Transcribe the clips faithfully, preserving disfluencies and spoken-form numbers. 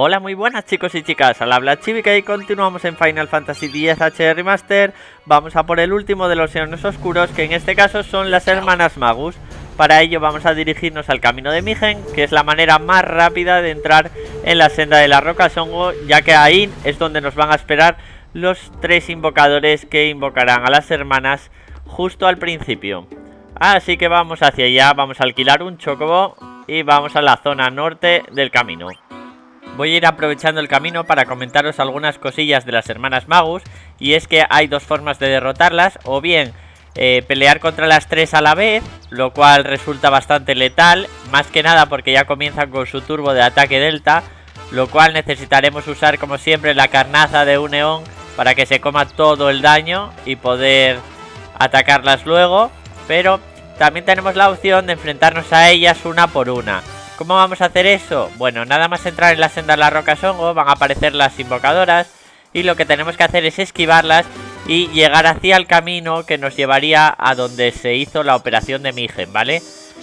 Hola, muy buenas chicos y chicas, al habla Chivica y continuamos en Final Fantasy X H D Remaster. Vamos a por el último de los Eones Oscuros, que en este caso son las hermanas Magus. Para ello vamos a dirigirnos al camino de Migen, que es la manera más rápida de entrar en la senda de la roca Songo, ya que ahí es donde nos van a esperar los tres invocadores que invocarán a las hermanas justo al principio. Así que vamos hacia allá, vamos a alquilar un chocobo y vamos a la zona norte del camino. Voy a ir aprovechando el camino para comentaros algunas cosillas de las hermanas Magus. Y es que hay dos formas de derrotarlas: o bien eh, pelear contra las tres a la vez, lo cual resulta bastante letal, más que nada porque ya comienzan con su turbo de ataque delta, lo cual necesitaremos usar como siempre la carnaza de un Eón para que se coma todo el daño y poder atacarlas luego. Pero también tenemos la opción de enfrentarnos a ellas una por una. ¿Cómo vamos a hacer eso? Bueno, nada más entrar en la senda de la roca Songo van a aparecer las invocadoras y lo que tenemos que hacer es esquivarlas y llegar hacia el camino que nos llevaría a donde se hizo la operación de Migen, ¿vale?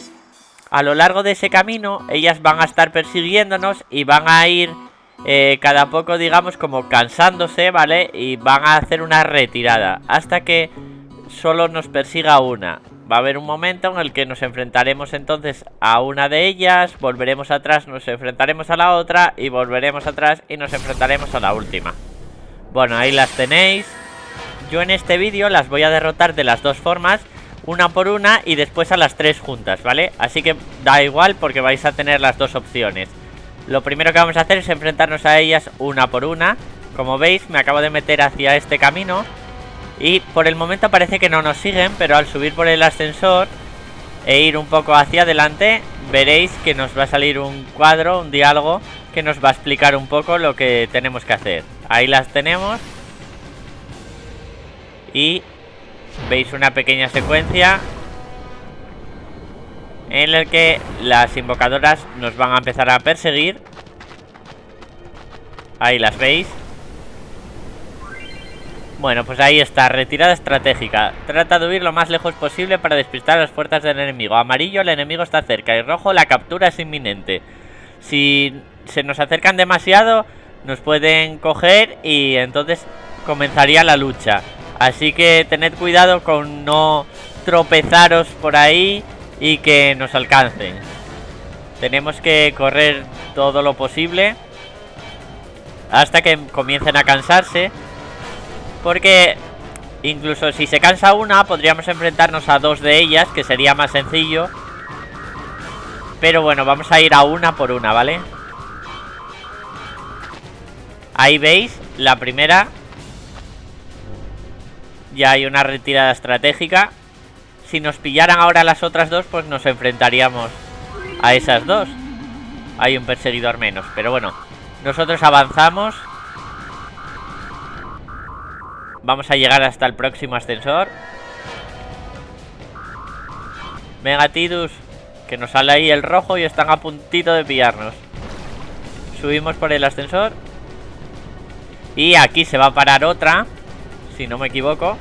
A lo largo de ese camino ellas van a estar persiguiéndonos y van a ir eh, cada poco, digamos, como cansándose, ¿vale? Y van a hacer una retirada hasta que solo nos persiga una. Va a haber un momento en el que nos enfrentaremos entonces a una de ellas, volveremos atrás, nos enfrentaremos a la otra y volveremos atrás y nos enfrentaremos a la última. Bueno, ahí las tenéis. Yo en este vídeo las voy a derrotar de las dos formas, una por una y después a las tres juntas, ¿vale? Así que da igual porque vais a tener las dos opciones. Lo primero que vamos a hacer es enfrentarnos a ellas una por una. Como veis, me acabo de meter hacia este camino y por el momento parece que no nos siguen, pero al subir por el ascensor e ir un poco hacia adelante, veréis que nos va a salir un cuadro, un diálogo, que nos va a explicar un poco lo que tenemos que hacer. Ahí las tenemos. Y veis una pequeña secuencia en la que las invocadoras nos van a empezar a perseguir. Ahí las veis. Bueno, pues ahí está, retirada estratégica. Trata de huir lo más lejos posible para despistar a las fuerzas del enemigo. Amarillo, el enemigo está cerca, y rojo, la captura es inminente. Si se nos acercan demasiado, nos pueden coger y entonces comenzaría la lucha. Así que tened cuidado con no tropezaros por ahí y que nos alcancen. Tenemos que correr todo lo posible hasta que comiencen a cansarse, porque incluso si se cansa una, podríamos enfrentarnos a dos de ellas, que sería más sencillo. Pero bueno, vamos a ir a una por una, ¿vale? Ahí veis, la primera. Ya hay una retirada estratégica. Si nos pillaran ahora las otras dos, pues nos enfrentaríamos a esas dos. Hay un perseguidor menos, pero bueno, nosotros avanzamos. Vamos a llegar hasta el próximo ascensor. Venga, Tidus, que nos sale ahí el rojo y están a puntito de pillarnos. Subimos por el ascensor. Y aquí se va a parar otra, si no me equivoco.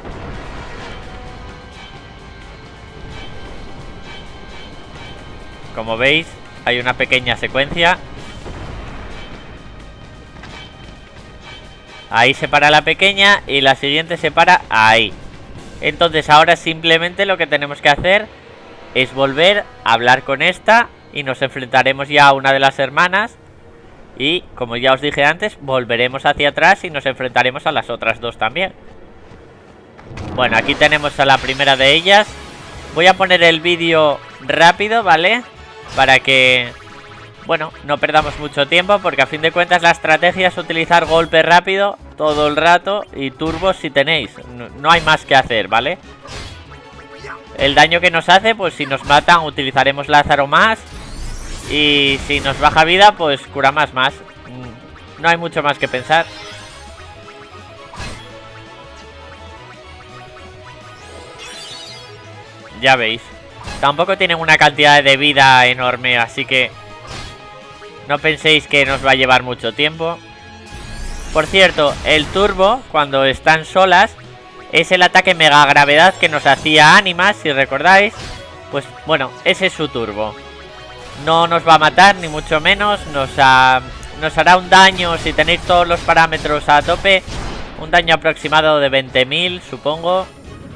Como veis, hay una pequeña secuencia. Ahí se para la pequeña y la siguiente se para ahí. Entonces ahora simplemente lo que tenemos que hacer es volver a hablar con esta y nos enfrentaremos ya a una de las hermanas. Y como ya os dije antes, volveremos hacia atrás y nos enfrentaremos a las otras dos también. Bueno, aquí tenemos a la primera de ellas. Voy a poner el vídeo rápido, ¿vale? Para que, bueno, no perdamos mucho tiempo, porque a fin de cuentas la estrategia es utilizar golpe rápido todo el rato y turbos si tenéis. No, no hay más que hacer, ¿vale? El daño que nos hace, pues si nos matan utilizaremos Lázaro más. Y si nos baja vida, pues cura más más. No hay mucho más que pensar. Ya veis, tampoco tienen una cantidad de vida enorme, así que no penséis que nos va a llevar mucho tiempo. Por cierto, el turbo, cuando están solas, es el ataque mega gravedad que nos hacía Ánimas, si recordáis. Pues bueno, ese es su turbo. No nos va a matar, ni mucho menos. Nos ha nos hará un daño, si tenéis todos los parámetros a tope, un daño aproximado de veinte mil, supongo.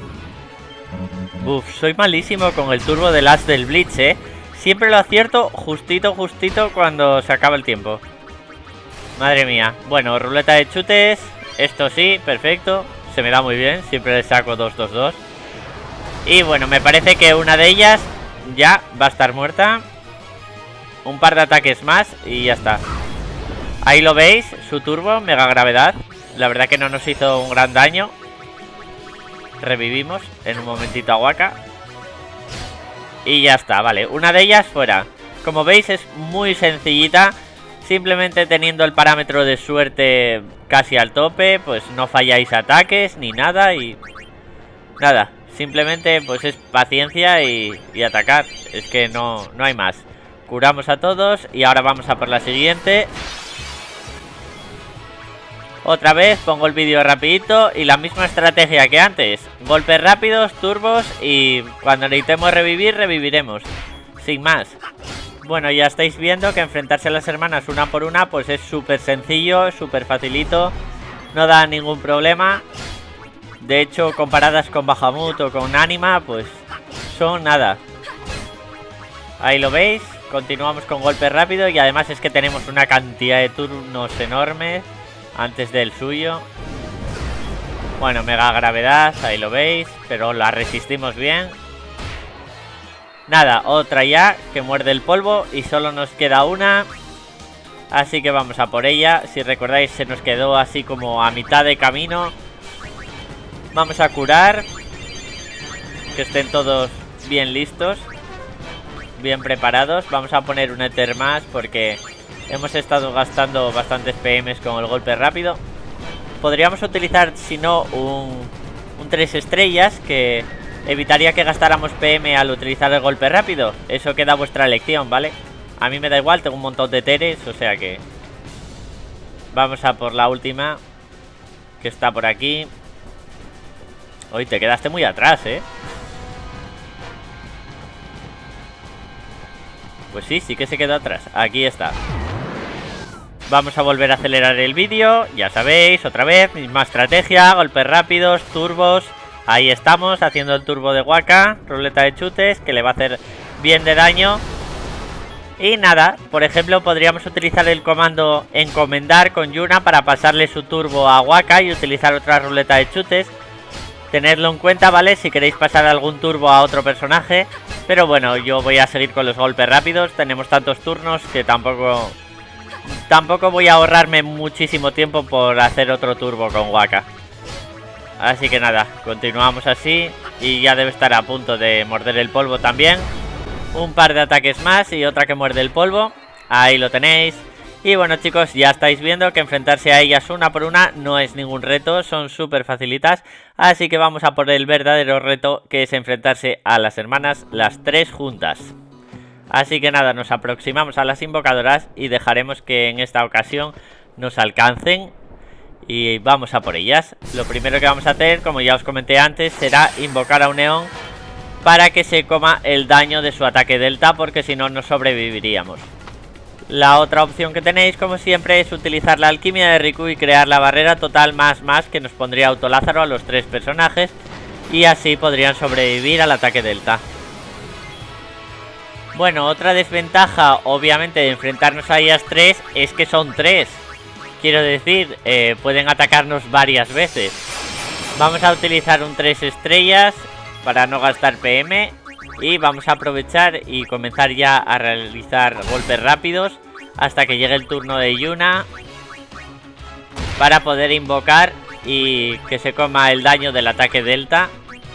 Uf, soy malísimo con el turbo de As del Blitz, eh. Siempre lo acierto justito, justito cuando se acaba el tiempo. Madre mía. Bueno, ruleta de chutes. Esto sí, perfecto. Se me da muy bien. Siempre le saco dos, dos, dos. Y bueno, me parece que una de ellas ya va a estar muerta. Un par de ataques más y ya está. Ahí lo veis, su turbo, mega gravedad. La verdad que no nos hizo un gran daño. Revivimos en un momentito a Waka. Y ya está, vale, una de ellas fuera. Como veis es muy sencillita. Simplemente teniendo el parámetro de suerte casi al tope, pues no falláis ataques ni nada. Y nada, simplemente pues es paciencia y, y atacar. Es que no, no hay más. Curamos a todos y ahora vamos a por la siguiente. Otra vez pongo el vídeo rapidito y la misma estrategia que antes. Golpes rápidos, turbos y cuando necesitemos revivir, reviviremos. Sin más. Bueno, ya estáis viendo que enfrentarse a las hermanas una por una pues es súper sencillo, súper facilito. No da ningún problema. De hecho, comparadas con Bahamut o con Anima, pues son nada. Ahí lo veis. Continuamos con golpe rápido y además es que tenemos una cantidad de turnos enormes antes del suyo. Bueno, mega gravedad, ahí lo veis, pero la resistimos bien. Nada, otra ya, que muerde el polvo y solo nos queda una. Así que vamos a por ella. Si recordáis, se nos quedó así como a mitad de camino. Vamos a curar. Que estén todos bien listos, bien preparados. Vamos a poner un Ether más porque hemos estado gastando bastantes P Ms con el golpe rápido. Podríamos utilizar, si no, un, un tres estrellas que evitaría que gastáramos P M al utilizar el golpe rápido. Eso queda a vuestra elección, ¿vale? A mí me da igual, tengo un montón de Teres, o sea que vamos a por la última, que está por aquí. Uy, te quedaste muy atrás, ¿eh? Pues sí, sí que se quedó atrás. Aquí está. Vamos a volver a acelerar el vídeo. Ya sabéis, otra vez, misma estrategia. Golpes rápidos, turbos. Ahí estamos, haciendo el turbo de Waka. Ruleta de chutes, que le va a hacer bien de daño. Y nada, por ejemplo, podríamos utilizar el comando encomendar con Yuna para pasarle su turbo a Waka y utilizar otra ruleta de chutes. Tenedlo en cuenta, ¿vale? Si queréis pasar algún turbo a otro personaje. Pero bueno, yo voy a seguir con los golpes rápidos. Tenemos tantos turnos que tampoco... Tampoco voy a ahorrarme muchísimo tiempo por hacer otro turbo con Waka. Así que nada, continuamos así. Y ya debe estar a punto de morder el polvo también. Un par de ataques más y otra que muerde el polvo. Ahí lo tenéis. Y bueno, chicos, ya estáis viendo que enfrentarse a ellas una por una no es ningún reto, son súper facilitas. Así que vamos a por el verdadero reto, que es enfrentarse a las hermanas las tres juntas. Así que nada, nos aproximamos a las invocadoras y dejaremos que en esta ocasión nos alcancen. Y vamos a por ellas. Lo primero que vamos a hacer, como ya os comenté antes, será invocar a un neón para que se coma el daño de su ataque delta, porque si no, no sobreviviríamos. La otra opción que tenéis, como siempre, es utilizar la alquimia de Riku y crear la barrera total más más, que nos pondría autolázaro a los tres personajes, y así podrían sobrevivir al ataque delta. Bueno, otra desventaja, obviamente, de enfrentarnos a ellas tres es que son tres. Quiero decir, eh, pueden atacarnos varias veces. Vamos a utilizar un tres estrellas para no gastar P M. Y vamos a aprovechar y comenzar ya a realizar golpes rápidos hasta que llegue el turno de Yuna, para poder invocar y que se coma el daño del ataque delta.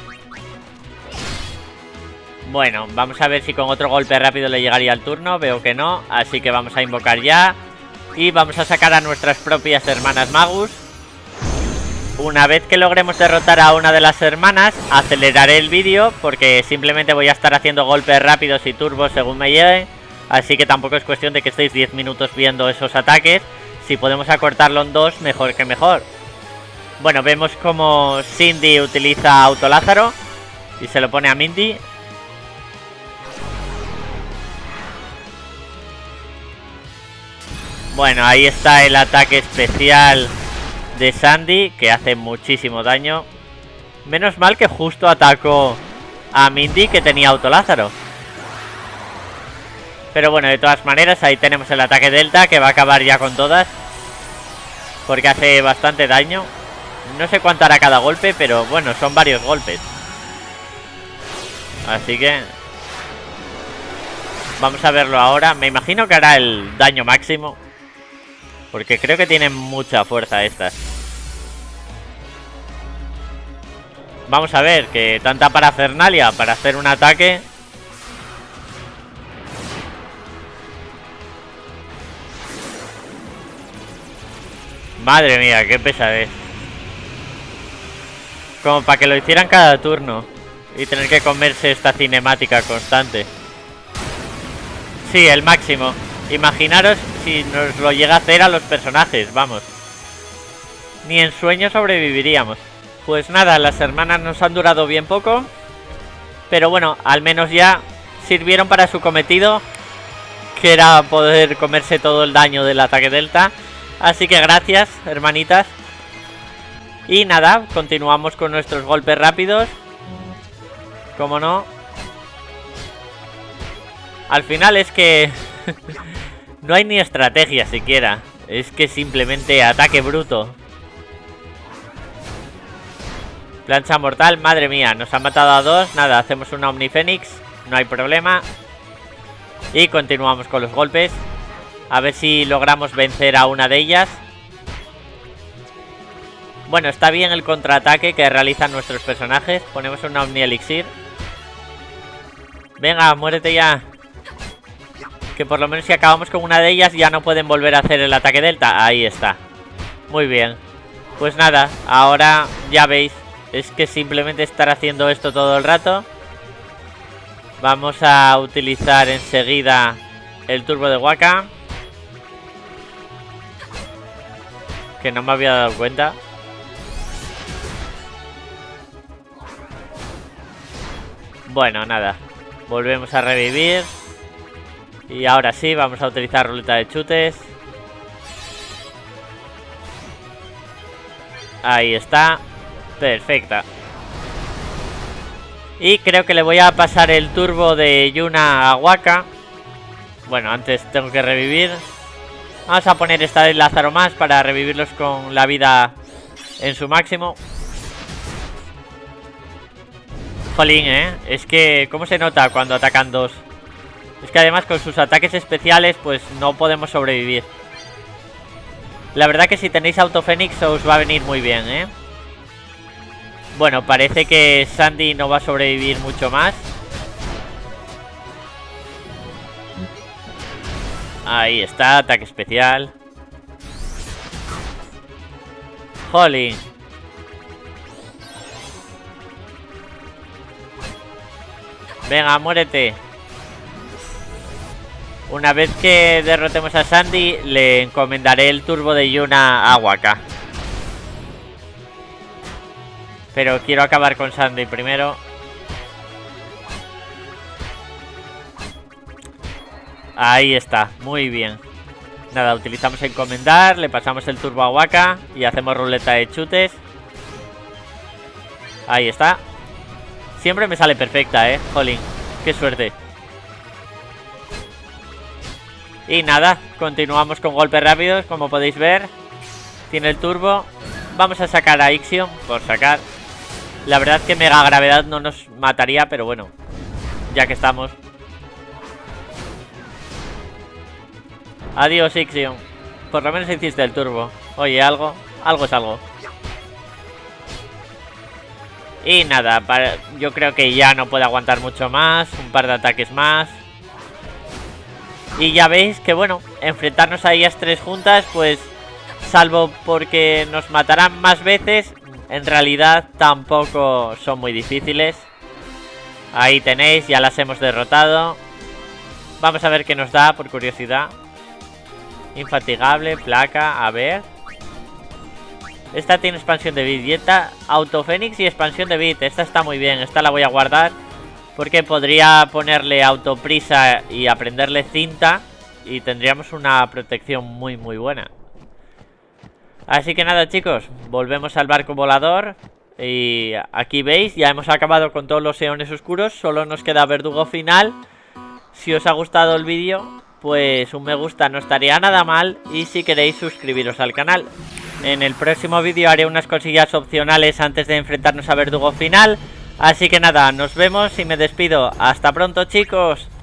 Bueno, vamos a ver si con otro golpe rápido le llegaría el turno. Veo que no, así que vamos a invocar ya. Y vamos a sacar a nuestras propias hermanas Magus. Una vez que logremos derrotar a una de las hermanas, aceleraré el vídeo porque simplemente voy a estar haciendo golpes rápidos y turbos según me lleguen. Así que tampoco es cuestión de que estéis diez minutos viendo esos ataques. Si podemos acortarlo en dos, mejor que mejor. Bueno, vemos como Cindy utiliza autolázaro y se lo pone a Mindy. Bueno, ahí está el ataque especial de Sandy, que hace muchísimo daño. Menos mal que justo atacó a Mindy, que tenía Auto Lázaro. Pero bueno, de todas maneras, ahí tenemos el ataque Delta, que va a acabar ya con todas, porque hace bastante daño. No sé cuánto hará cada golpe, pero bueno, son varios golpes. Así que vamos a verlo ahora. Me imagino que hará el daño máximo, porque creo que tienen mucha fuerza estas. Vamos a ver, que tanta parafernalia para hacer un ataque. Madre mía, qué pesadez. Como para que lo hicieran cada turno y tener que comerse esta cinemática constante. Sí, el máximo. Imaginaros si nos lo llega a hacer a los personajes, vamos. Ni en sueño sobreviviríamos. Pues nada, las hermanas nos han durado bien poco, pero bueno, al menos ya sirvieron para su cometido, que era poder comerse todo el daño del ataque Delta. Así que gracias, hermanitas. Y nada, continuamos con nuestros golpes rápidos. Como no. Al final es que no hay ni estrategia siquiera. Es que simplemente ataque bruto. Plancha mortal, madre mía, nos han matado a dos. Nada, hacemos una Omnifénix, no hay problema. Y continuamos con los golpes. A ver si logramos vencer a una de ellas. Bueno, está bien el contraataque que realizan nuestros personajes. Ponemos una Omni Elixir. Venga, muérete ya. Que por lo menos si acabamos con una de ellas ya no pueden volver a hacer el ataque Delta. Ahí está. Muy bien. Pues nada, ahora ya veis. Es que simplemente estar haciendo esto todo el rato. Vamos a utilizar enseguida el turbo de Waka, que no me había dado cuenta. Bueno, nada. Volvemos a revivir. Y ahora sí, vamos a utilizar ruleta de chutes. Ahí está. Perfecta. Y creo que le voy a pasar el turbo de Yuna a Waka. Bueno, antes tengo que revivir. Vamos a poner esta vez Lázaro más para revivirlos con la vida en su máximo. Jolín, ¿eh? Es que, ¿cómo se nota cuando atacan dos? Es que además con sus ataques especiales, pues no podemos sobrevivir. La verdad que si tenéis Autofénix os va a venir muy bien, ¿eh? Bueno, parece que Sandy no va a sobrevivir mucho más. Ahí está, ataque especial. Jolín. Venga, muérete. Una vez que derrotemos a Sandy, le encomendaré el turbo de Yuna a Waka. Pero quiero acabar con Sandy primero. Ahí está, muy bien. Nada, utilizamos encomendar, le pasamos el turbo a Waka y hacemos ruleta de chutes. Ahí está. Siempre me sale perfecta, eh. Jolín, qué suerte. Y nada, continuamos con golpes rápidos, como podéis ver. Tiene el turbo. Vamos a sacar a Ixion, por sacar. La verdad que Mega Gravedad no nos mataría, pero bueno, ya que estamos. Adiós, Ixion. Por lo menos hiciste el turbo. Oye, algo, algo es algo. Y nada, para, yo creo que ya no puede aguantar mucho más. Un par de ataques más. Y ya veis que bueno, enfrentarnos a ellas tres juntas, pues salvo porque nos matarán más veces, en realidad tampoco son muy difíciles. Ahí tenéis, ya las hemos derrotado. Vamos a ver qué nos da, por curiosidad. Infatigable, placa, a ver. Esta tiene expansión de bit. Y esta, Autofénix y expansión de bit. Esta está muy bien, esta la voy a guardar, porque podría ponerle autoprisa y aprenderle cinta y tendríamos una protección muy muy buena. Así que nada, chicos, volvemos al barco volador. Y aquí veis, ya hemos acabado con todos los eones oscuros. Solo nos queda verdugo final. Si os ha gustado el vídeo, pues un me gusta no estaría nada mal. Y si queréis, suscribiros al canal. En el próximo vídeo haré unas cosillas opcionales antes de enfrentarnos a verdugo final. Así que nada, nos vemos y me despido. Hasta pronto, chicos.